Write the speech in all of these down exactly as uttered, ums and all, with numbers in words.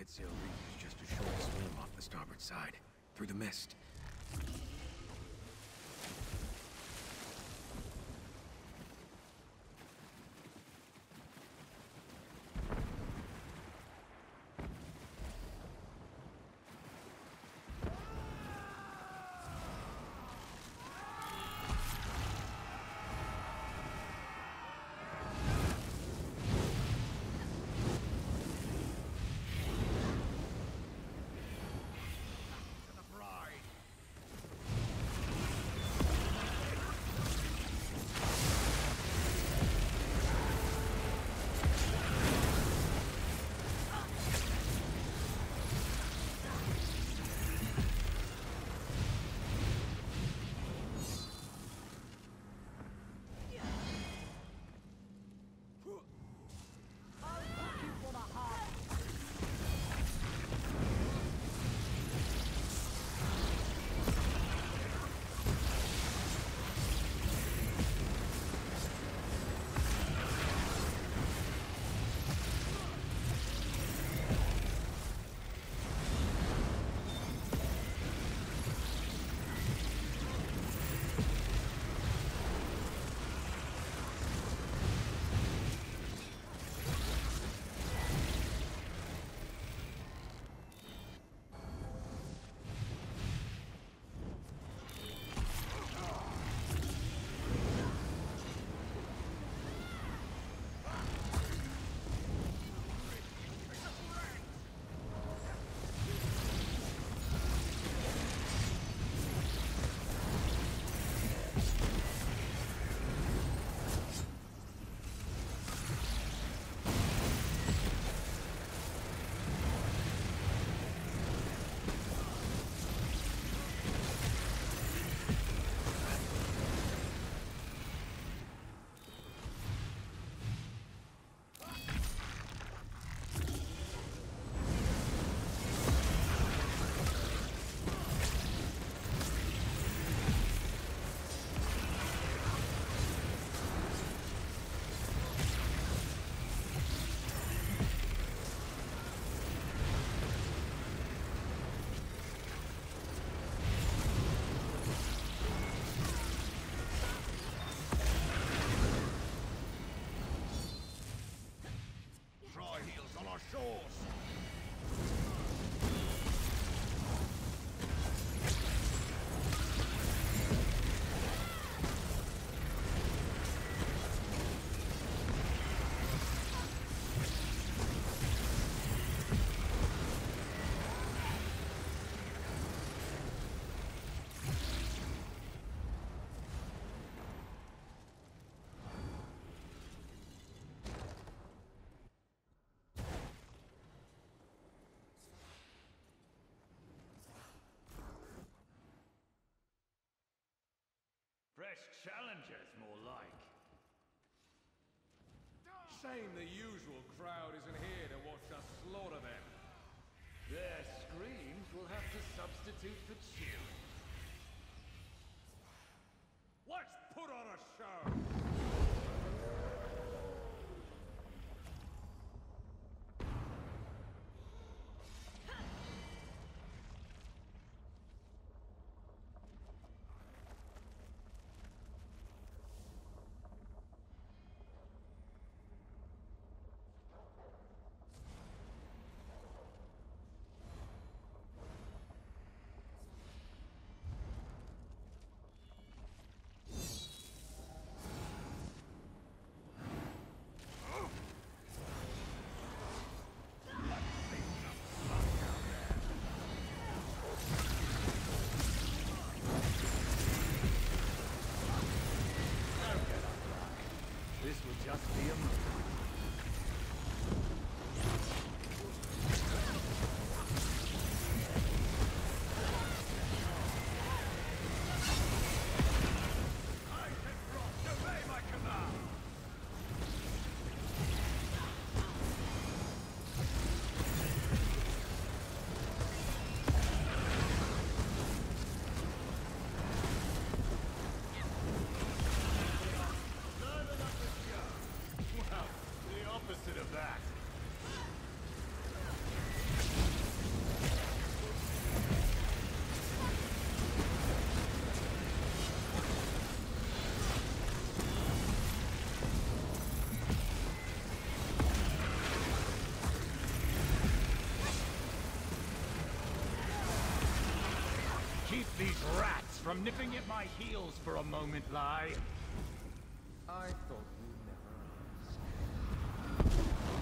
Sail Reef is just a short swim off the starboard side, through the mist. Heels on our shores! Fresh challengers, more like. Shame the usual crowd isn't here to watch us slaughter them. Their screams will have to substitute for cheering. Let's put on a show! This will just be a moment. Wow. from nipping at my heels for a moment, Lai. I thought you never asked.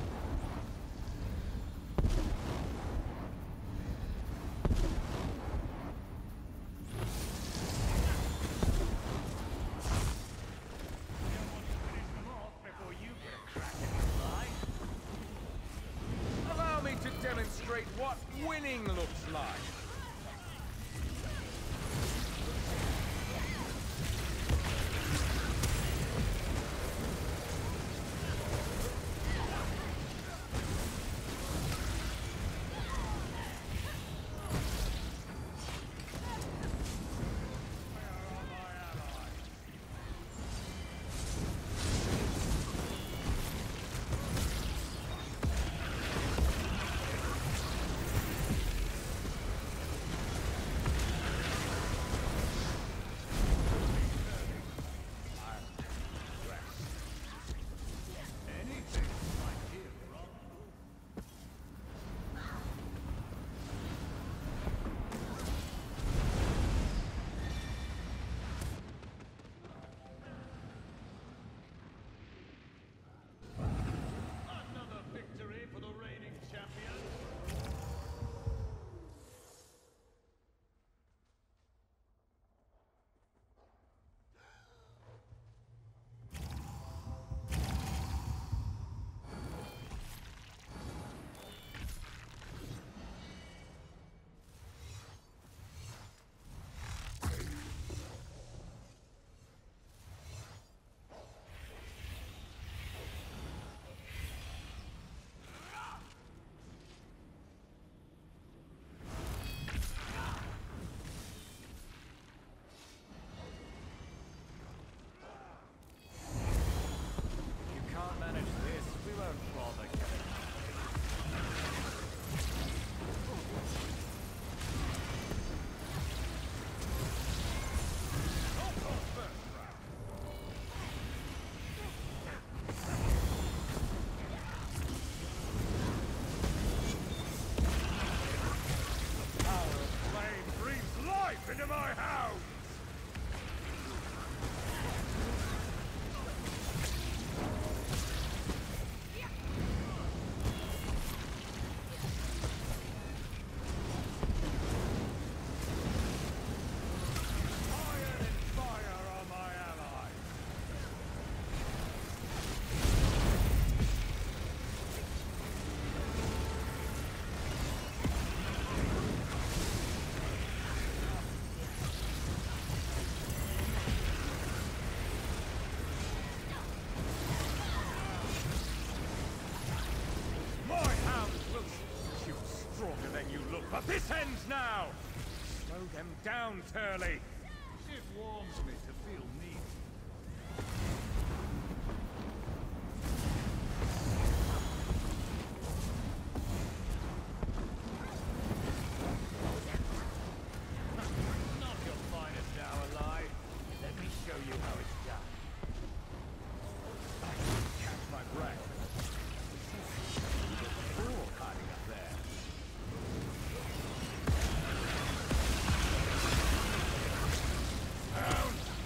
Allow me to demonstrate what winning looks like. Into my house! Iron and fire are my allies! But this ends now! Slow them down, Turley! It warms me to feel neat. Not your finest hour, Lai. Let me show you how it's done. I can't catch my breath. There's a fool hiding up there. Down!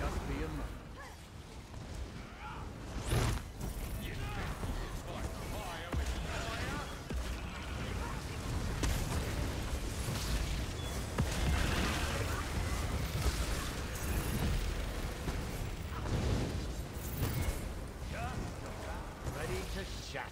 just be a moment. Shatter.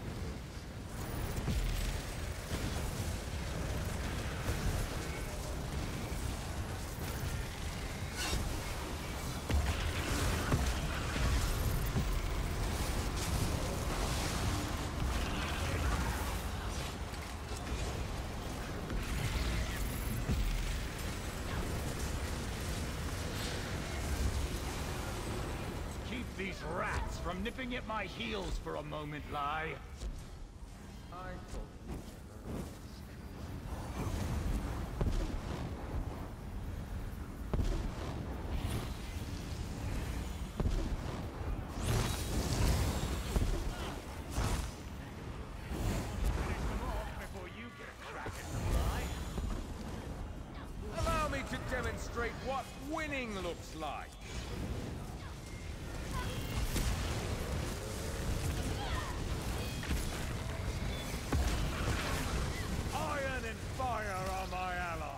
Keep these rats from nipping at my heels for a moment, Lai. I thought we before you get a crack at the fly. Allow me to demonstrate what winning looks like. Iron and fire are my allies.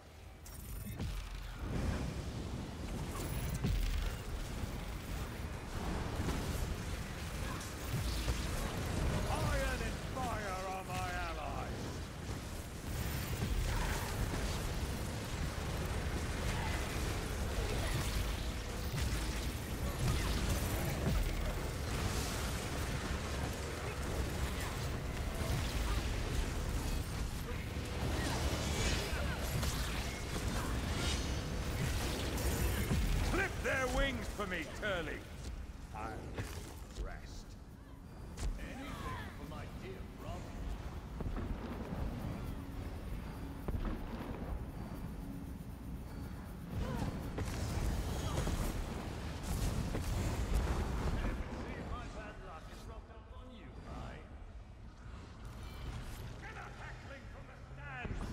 Iron and fire are my allies. Clip their wings for me, Turley. I'll rest. Anything for my dear brother. See if my bad luck is rubbed up on you, Lai. Get a hackling from the stands!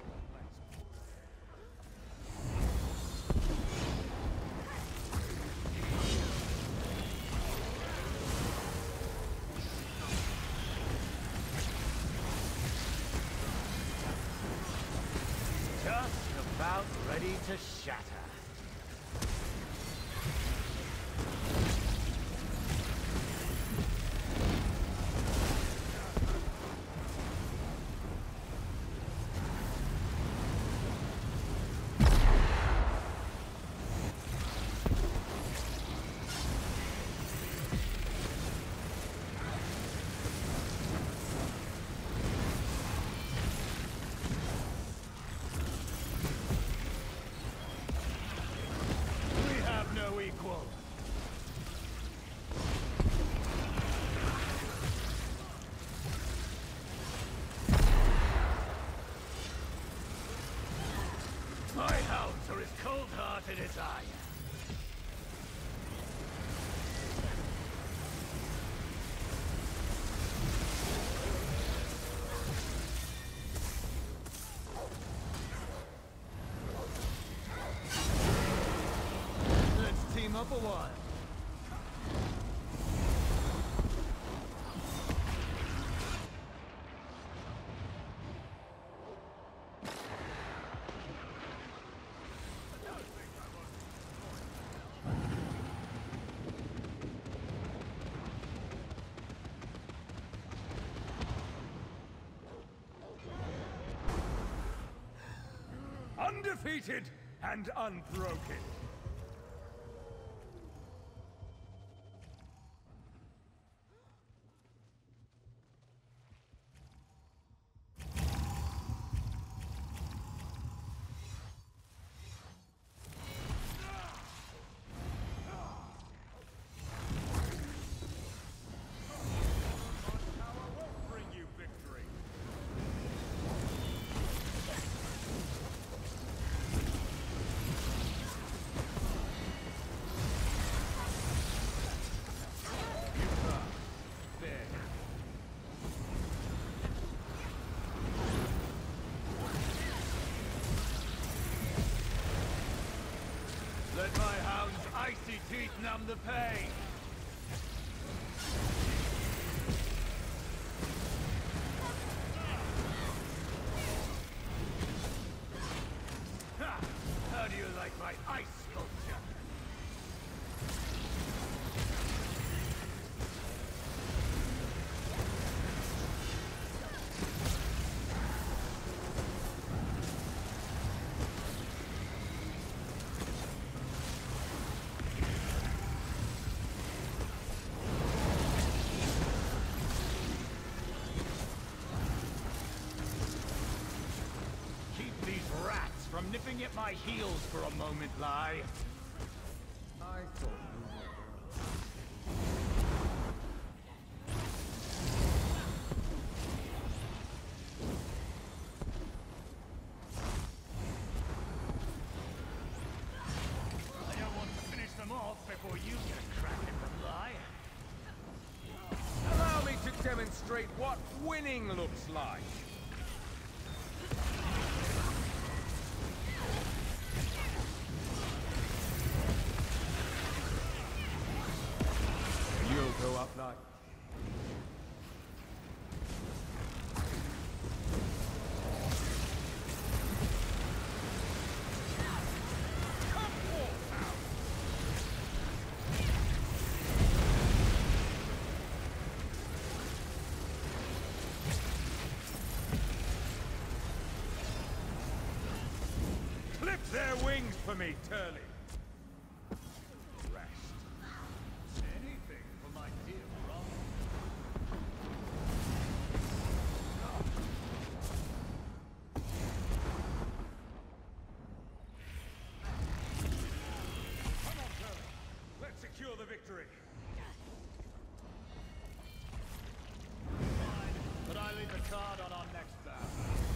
Just about ready to shatter. We have no equal. My hounds are as cold-hearted as I am. Let's team up a while. Undefeated and unbroken. Power won't bring you victory. icy teeth numb the pain. Ha! How do you like my ice sculpture? From nipping at my heels for a moment, Lai. I thought you were. I don't want to finish them off before you get a crack at them, Lai. Allow me to demonstrate what winning looks like. You'll go up like... Flip their wings for me, Turley. Secure the victory. Fine, but I leave the card on our next bout.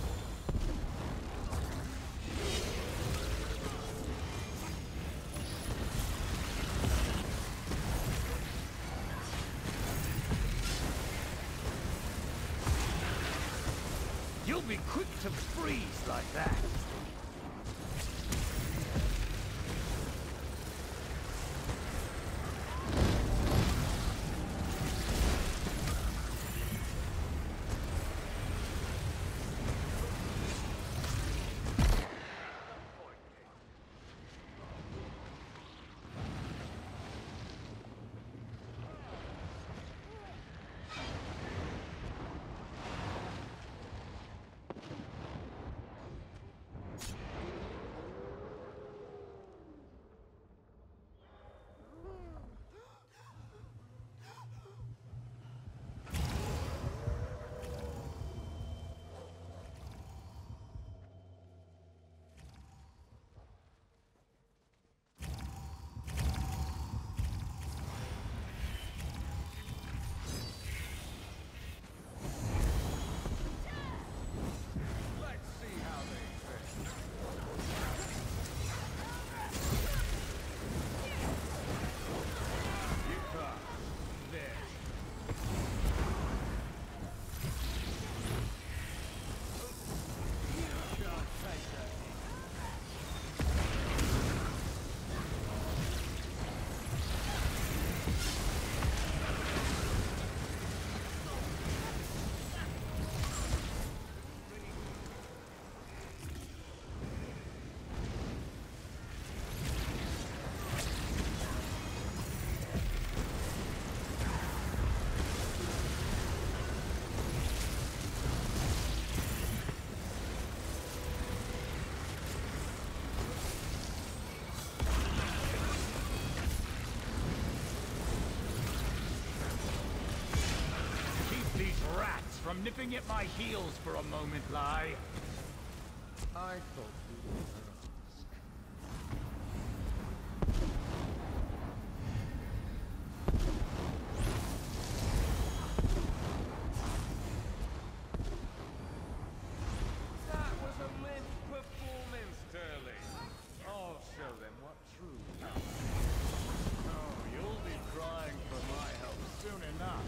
You'll be quick to freeze like that. From nipping at my heels for a moment, Lai. I thought you were. That was a mint performance, Turley. I'll show them what true power. Oh, you'll be crying for my help soon enough.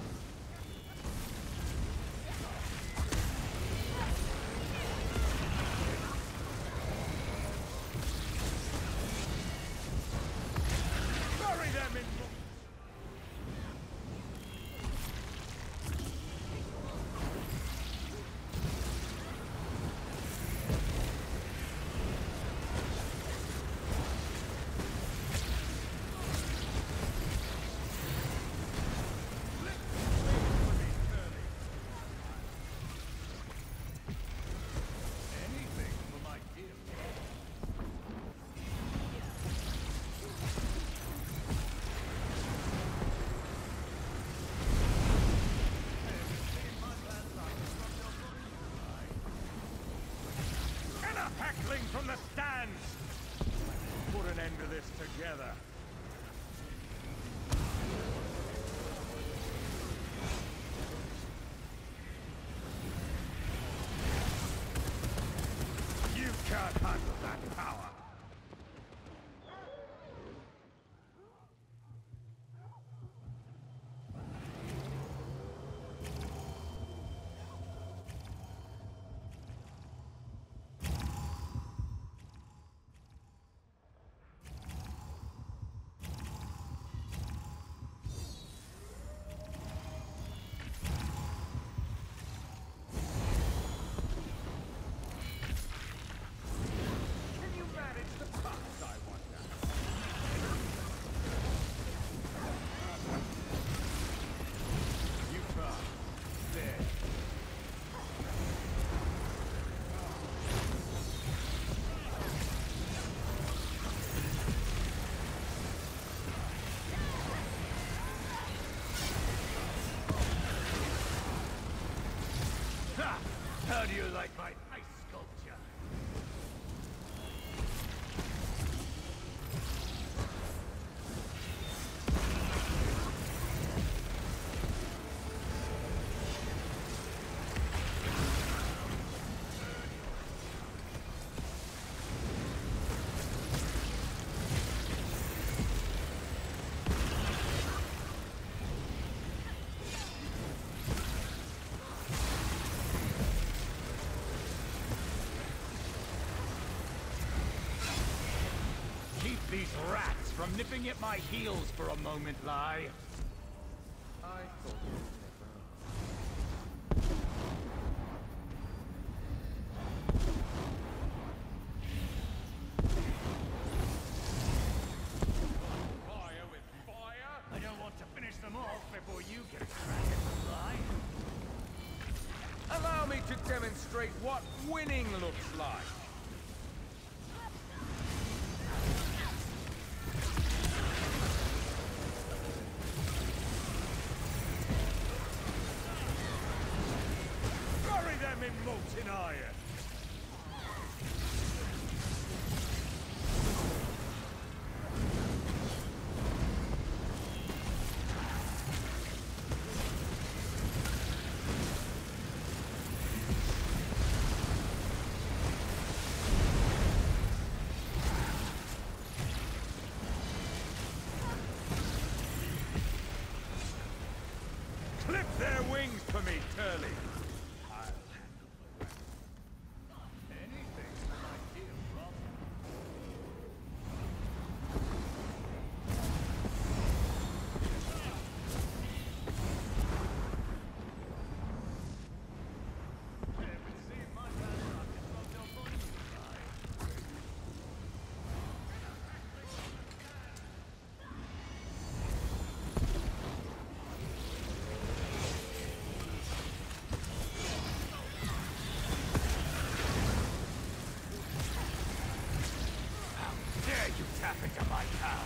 from nipping at my heels for a moment lie. I thought you'd never. Fire with fire? I don't want to finish them off before you get a crack at the lie. Allow me to demonstrate what winning looks like. Bury them in molten iron. Clip their wings for me, Turley. I'll handle the rest. Anything for my dear brother. Haven't seen my bad rocket from no money lie. Dare you tap into my power?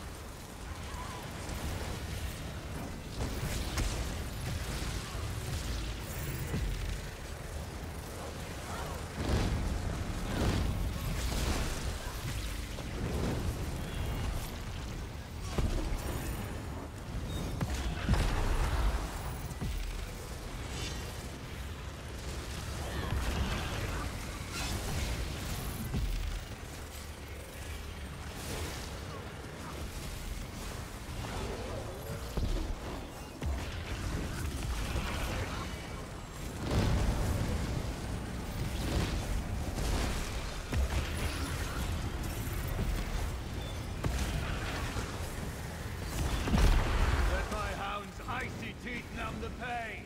Let my hound's icy teeth numb the pain.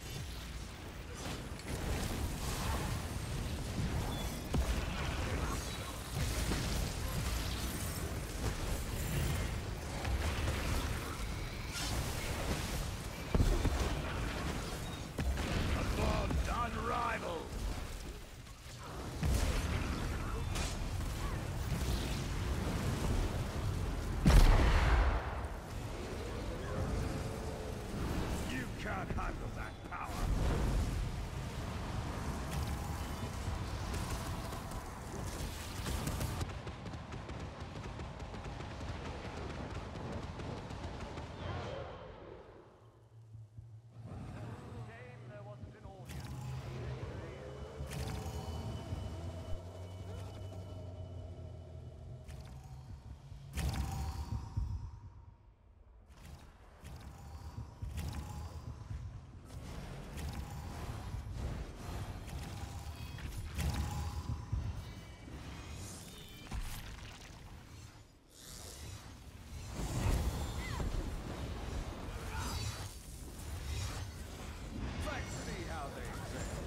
A bond unrivaled. You can't handle that power. There wasn't an audience. Let's see how they fare.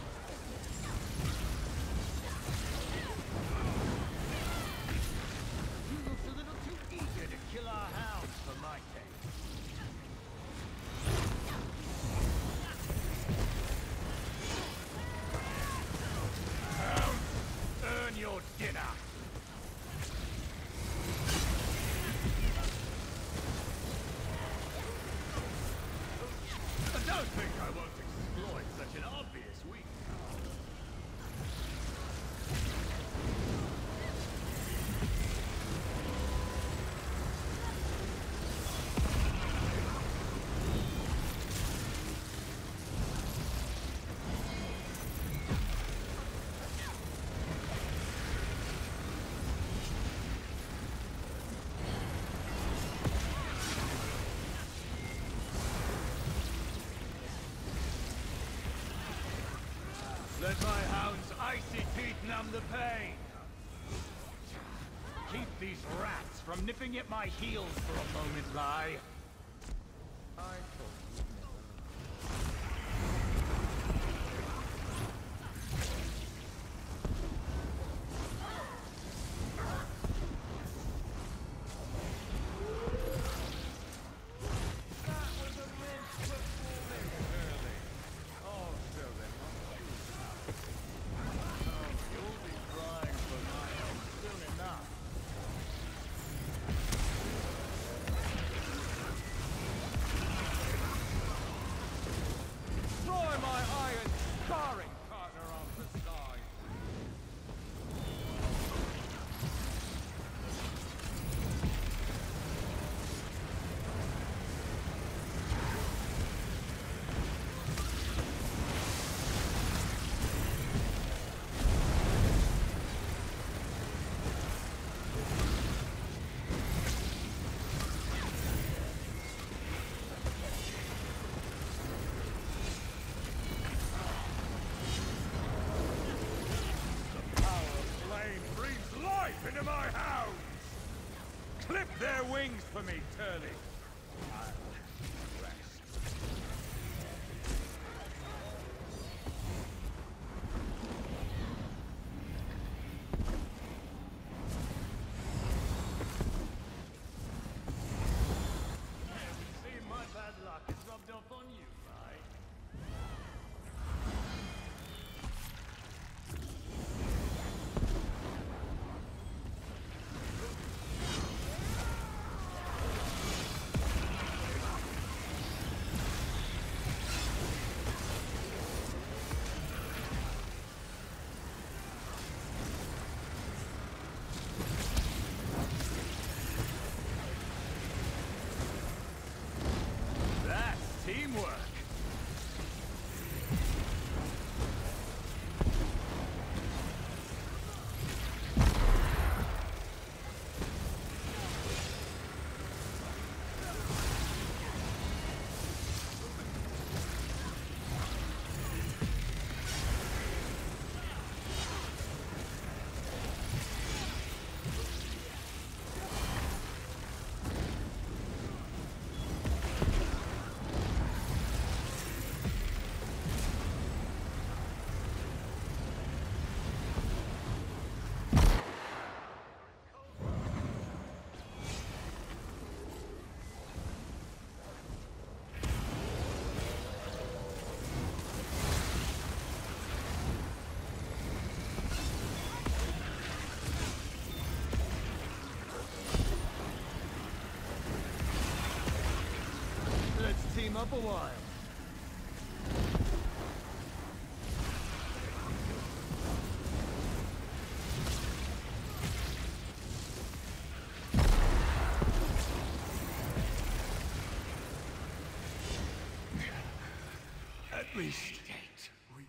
You looked a little too eager to kill our hounds for my taste. Hounds, earn your dinner. I don't think I won't exploit such an obvious weakness. Let my hound's icy teeth numb the pain. Keep these rats from nipping at my heels for a moment lie. I thought you'd never. That was a immense performance, Hurley. I'll show them what true. Oh, you'll be crying for my help soon enough. Try my iron scarring partner off the side. The power of flame breathes life into my hounds! Clip their wings for me, Turley. See, my bad luck has rubbed off on you, right? That's teamwork! Let's team up a while. At least we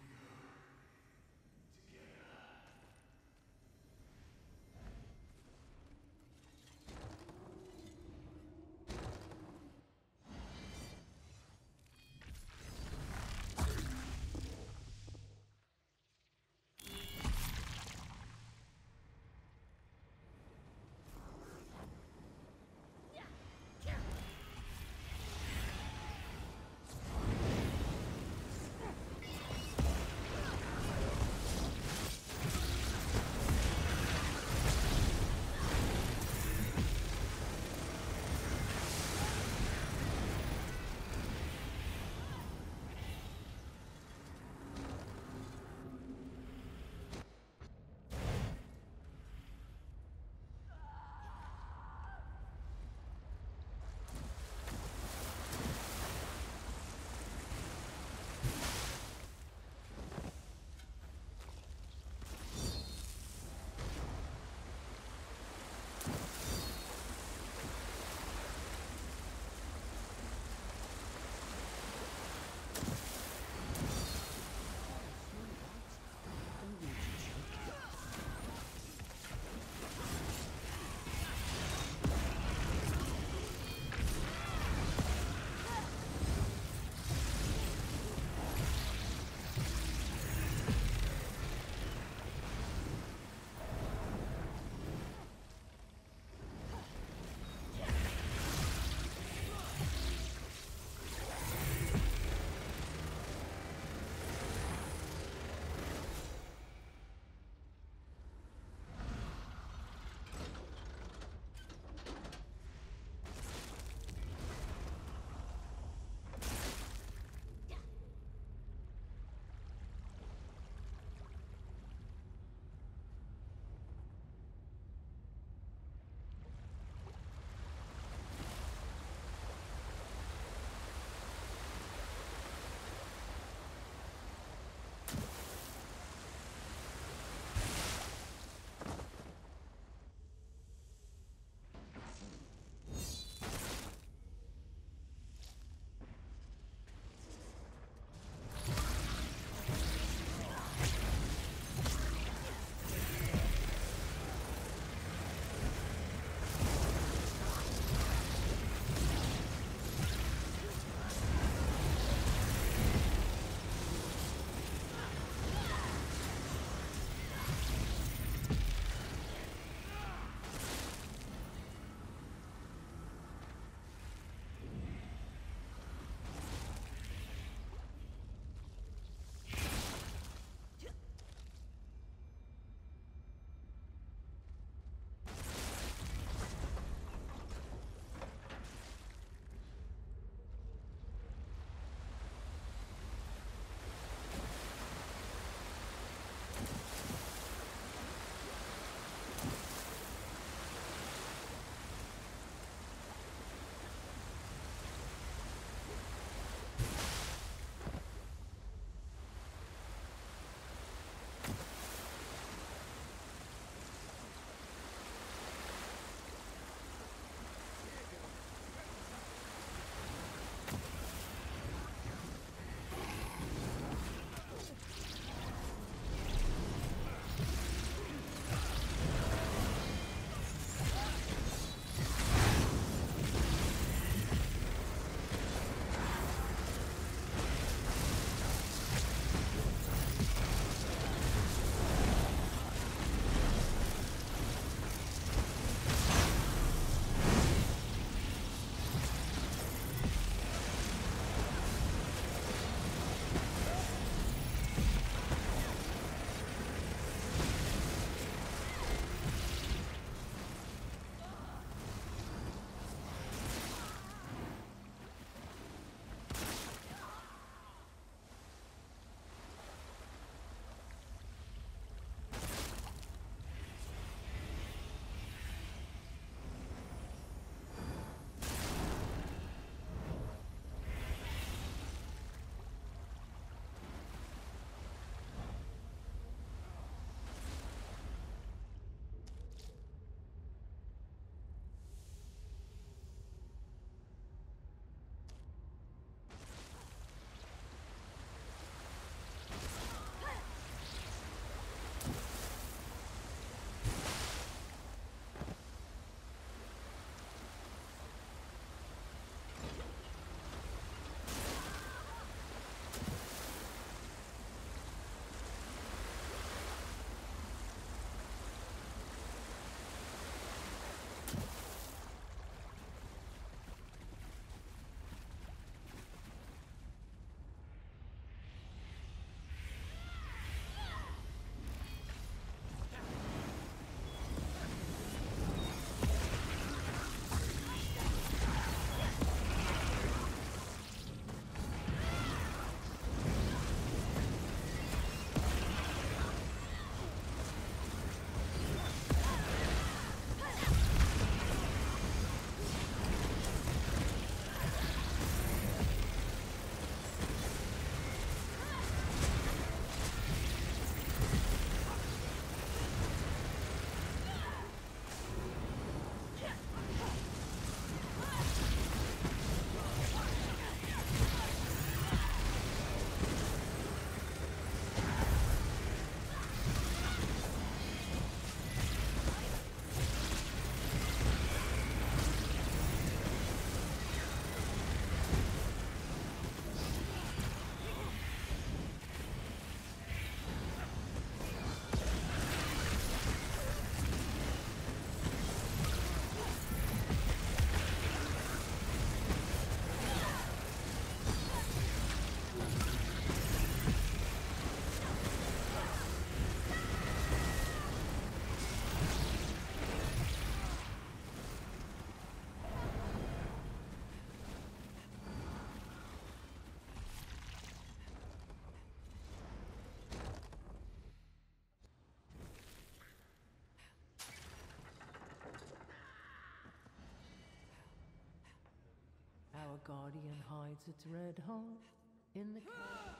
guardian hides its red heart in the cave.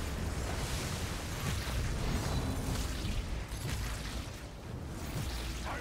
I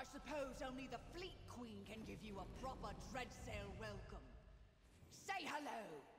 suppose only the Fleet Queen can give you a proper Dreadsail welcome. Say hello!